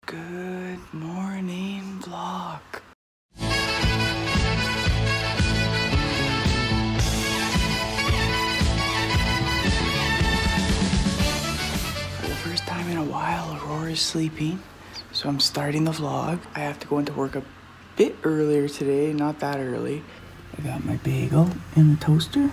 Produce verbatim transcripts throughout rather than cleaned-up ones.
Good morning, vlog. For the first time in a while, Aurora's sleeping, so I'm starting the vlog. I have to go into work a bit earlier today, not that early. I got my bagel in the toaster.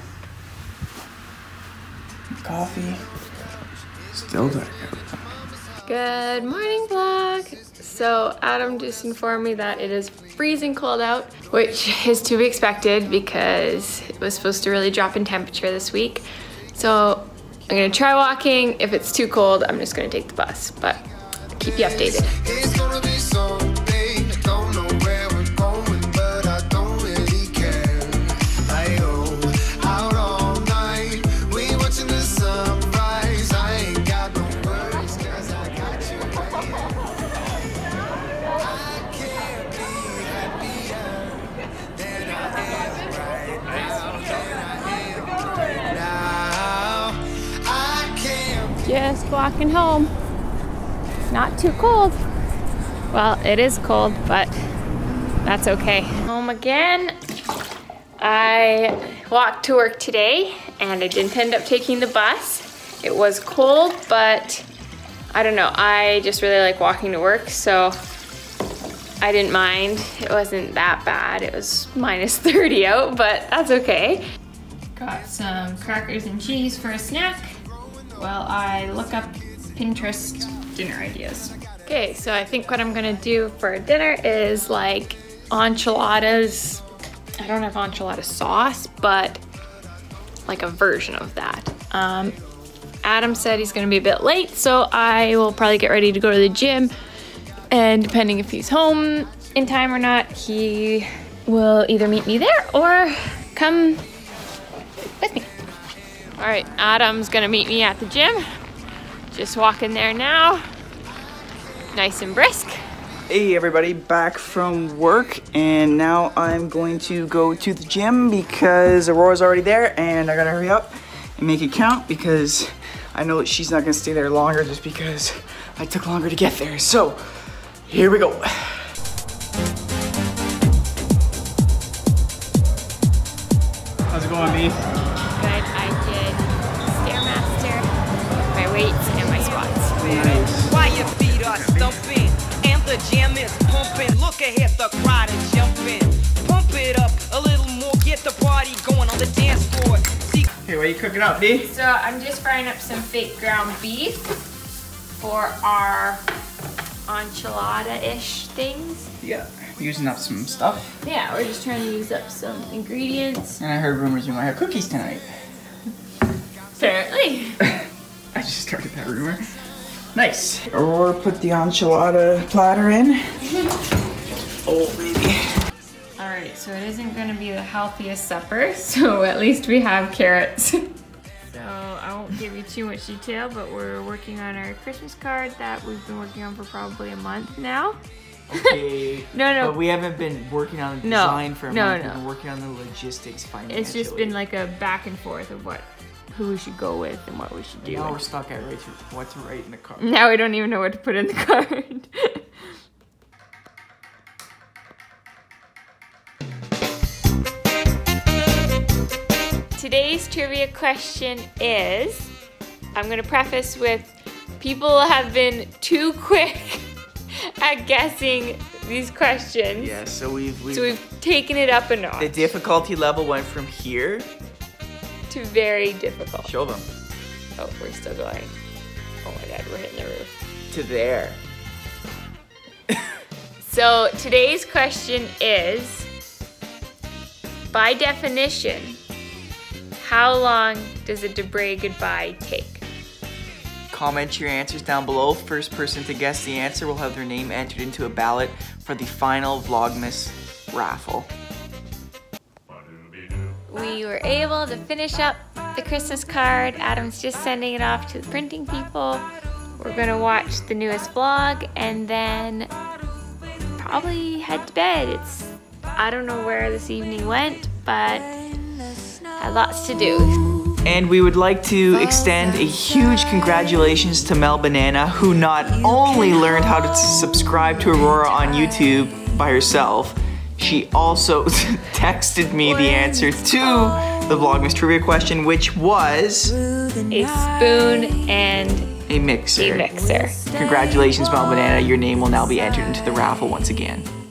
Coffee. Still dark out. Good morning, vlog. So Adam just informed me that it is freezing cold out, which is to be expected because it was supposed to really drop in temperature this week. So I'm gonna try walking. If it's too cold, I'm just gonna take the bus, but I'll keep you updated. Just walking home. Not too cold. Well, it is cold, but that's okay. Home again. I walked to work today and I didn't end up taking the bus. It was cold, but I don't know. I just really like walking to work, so I didn't mind. It wasn't that bad. It was minus thirty out, but that's okay. Got some crackers and cheese for a snack while I look up Pinterest dinner ideas. Okay, so I think what I'm gonna do for dinner is like enchiladas. I don't have enchilada sauce, but like a version of that. Um, Adam said he's gonna be a bit late, so I will probably get ready to go to the gym. And depending if he's home in time or not, he will either meet me there or come with me. All right, Adam's gonna meet me at the gym. Just walking there now. Nice and brisk. Hey everybody, back from work, and now I'm going to go to the gym because Aurora's already there and I gotta hurry up and make it count because I know that she's not gonna stay there longer just because I took longer to get there. So, here we go. How's it going, me? Good, I did Stairmaster, my weights, and my squats. Nice. Why your feet are stumping and the jam is pumping. Look ahead, the crowd is jumping. Pump it up a little more, get the party going on the dance floor. See Hey, what are you cooking up, D? So I'm just frying up some fake ground beef for our enchilada-ish things. Yeah, using up some stuff. Yeah, we're just trying to use up some ingredients. And I heard rumors you might have cookies tonight. Apparently. I just started that rumor. Nice. Aurora put the enchilada platter in. Oh, baby. All right, so it isn't gonna be the healthiest supper, so at least we have carrots. So I won't give you too much detail, but we're working on our Christmas card that we've been working on for probably a month now. Okay. No, no. But we haven't been working on the No, design for a no, month. no. We've been working on the logistics financially. It's just been like a back and forth of what, who we should go with and what we should do. Now we're stuck at right to what to write in the card. Now we don't even know what to put in the card. Today's trivia question is, I'm gonna preface with, people have been too quick at guessing these questions. Yeah, so we've, we've, So we've taken it up a notch. the difficulty level went from here to very difficult. show them Oh, we're still going. Oh my God, we're hitting the roof. to there. So today's question is, by definition, how long does a Debray goodbye take? Comment your answers down below. First person to guess the answer will have their name entered into a ballot for the final Vlogmas raffle. We were able to finish up the Christmas card. Adam's just sending it off to the printing people. We're gonna watch the newest vlog and then probably head to bed. It's, I don't know where this evening went, but had lots to do. And we would like to extend a huge congratulations to Mel Banana, who not only learned how to subscribe to Aurora on YouTube by herself, she also texted me the answer to the Vlogmas trivia question, which was A spoon and a mixer. a mixer. Congratulations, Mel Banana. Your name will now be entered into the raffle once again.